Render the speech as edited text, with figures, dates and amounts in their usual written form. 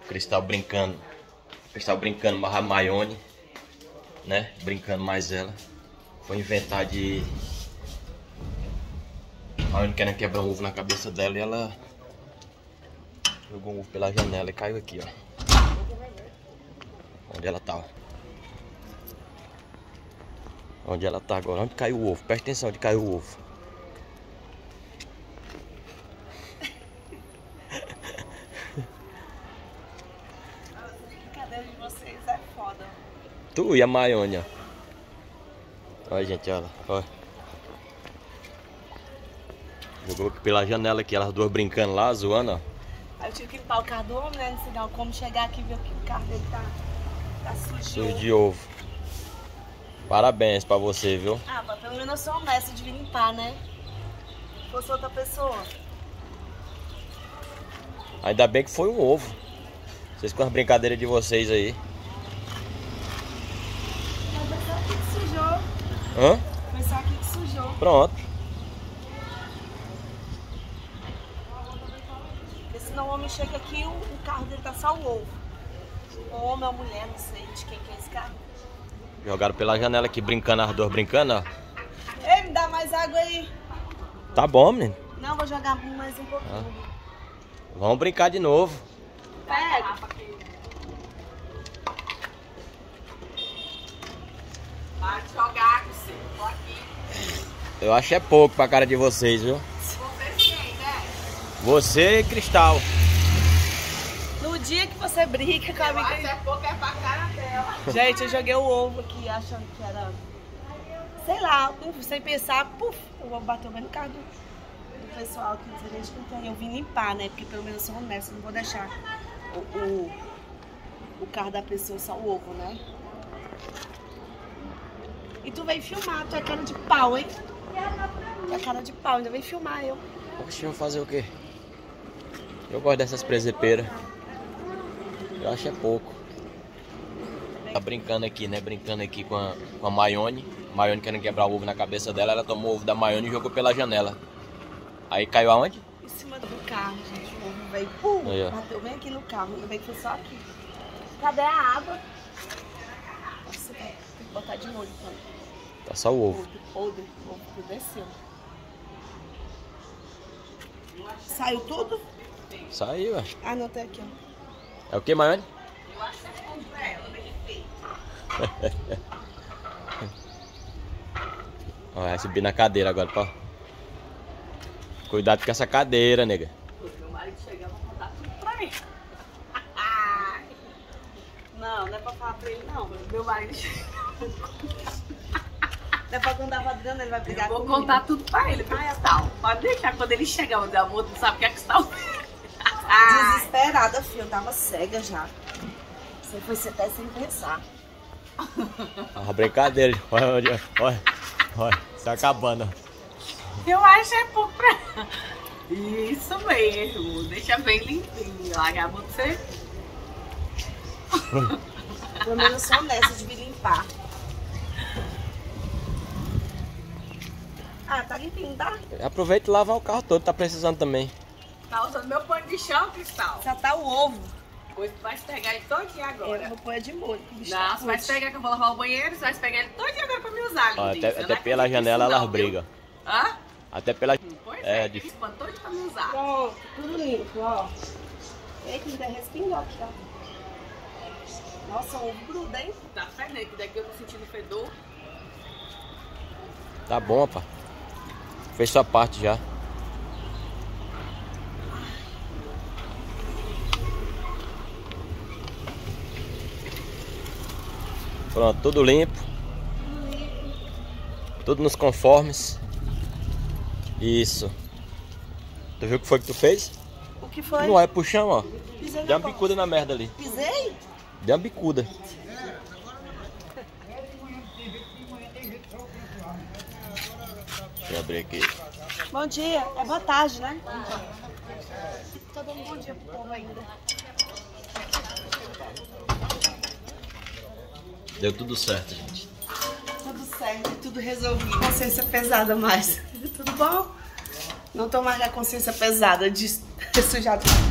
Cristal brincando. Cristal brincando mais a Maione, né? Brincando mais ela. Foi inventar de... A Maione querendo quebrar um ovo na cabeça dela e ela jogou um ovo pela janela e caiu aqui, ó. Onde ela tá, ó. Onde ela tá agora? Onde caiu o ovo? Presta atenção onde caiu o ovo. Brincadeira de vocês é foda. Tu e a Maione, ó. Olha, gente, olha. Olha. Jogou pela janela aqui, elas duas brincando lá, zoando, ó. Aí eu tive que limpar o carro do homem, né? Ensinar como chegar aqui e ver que o carro dele tá sujo. Sujo de ovo. Parabéns pra você, viu? Ah, mas pelo menos eu sou honesta de vir limpar, né? Se fosse outra pessoa. Ainda bem que foi um ovo. Vocês com as brincadeiras de vocês aí. Mas foi só aqui que sujou. Hã? Foi só aqui que sujou. Pronto. Porque senão o homem chega aqui e o carro dele tá só o ovo. O homem ou a mulher, não sei de quem que é esse carro. Jogaram pela janela aqui, brincando, as duas brincando, ó. Ei, me dá mais água aí. Tá bom, menino. Não, vou jogar mais um pouquinho. Vamos brincar de novo. Pega. Vai jogar com você. Tô aqui. Eu acho é pouco pra cara de vocês, viu? Você quem, né? Você e Cristal. No dia que você briga com a Mas amiga... é pouco, é pra cara dela. Gente, eu joguei o ovo aqui achando que era... Sei lá, sem pensar, puf, eu vou bater bem no carro do pessoal aqui, diferente que tem. Eu vim limpar, né? Porque pelo menos eu sou honesta, não vou deixar o carro da pessoa só o ovo, né? E tu veio filmar, tu é cara de pau, hein? Tu é cara de pau, ainda vem filmar eu. Poxa, eu vou fazer o quê? Eu gosto dessas presepeiras. Eu acho é pouco. Tá brincando aqui, né? Brincando aqui com a Maione. Maione querendo quebrar o ovo na cabeça dela. Ela tomou o ovo da Maione e jogou pela janela. Aí caiu aonde? Em cima do carro, gente. O ovo veio, pum, Aí, ó. bateu bem aqui no carro. Ainda bem que foi só aqui. Cadê a água? Nossa, tem que botar de molho, então. Tá só o ovo. Podre, o ovo que desceu. Saiu tudo? Saiu, ó. Ah, não, tem aqui, ó. É o que, Maione? Eu acho que é bom pra ela, bem feito. Ó, vai subir na cadeira agora, pô. Cuidado com essa cadeira, nega. Meu marido chegar, eu vou contar tudo pra ele. Não, não é pra falar pra ele, não. Meu marido chega. Não é pra contar pra Adriana, ele vai brigar Eu vou comigo. contar tudo pra ele, Cristal. Pode deixar, quando ele chegar, o amor não sabe o que é Cristal. Desesperada, filho. Eu tava cega já. Você foi até sem pensar. Ó, brincadeira. Olha, olha, olha. Tá acabando, ó. Eu acho é pouco pra... Isso mesmo. Deixa bem limpinho. Larga a mão de você. Pelo menos eu sou honesta de vir limpar. Ah, tá limpinho, tá? Aproveita e lava o carro todo, tá precisando também. Tá usando meu pano de chão, Cristal. Só tá o ovo. Pois tu vai se pegar ele todinho agora. Eu vou pôr de molho. que o bicho Não, tá você vai podre. se pegar que eu vou lavar o banheiro, você vai se pegar ele todinho agora pra me usar, Ó, lindinho. até pela janela elas brigam. Hã? Até pela... Pois É, é, de- aquele pano todinho pra me usar. Pronto, tudo limpo, ó. Eita, ainda respingou aqui, ó. Nossa, o ovo gruda, hein? Tá fedendo, que daqui eu tô sentindo fedor. Tá bom, pá. Fez sua parte já. Pronto, tudo limpo. Tudo nos conformes. Isso. Tu viu o que foi que tu fez? O que foi? Não é pro chão, ó. Pisei Deu na uma bicuda na merda ali. Pisei? Deu uma bicuda. Deixa eu abrir aqui. Bom dia. É boa tarde, né? Tô dando bom dia pro povo ainda. Deu tudo certo, gente. Tudo certo, tudo resolvido. Consciência pesada mais. Tudo bom? Não tô mais na consciência pesada de ter sujado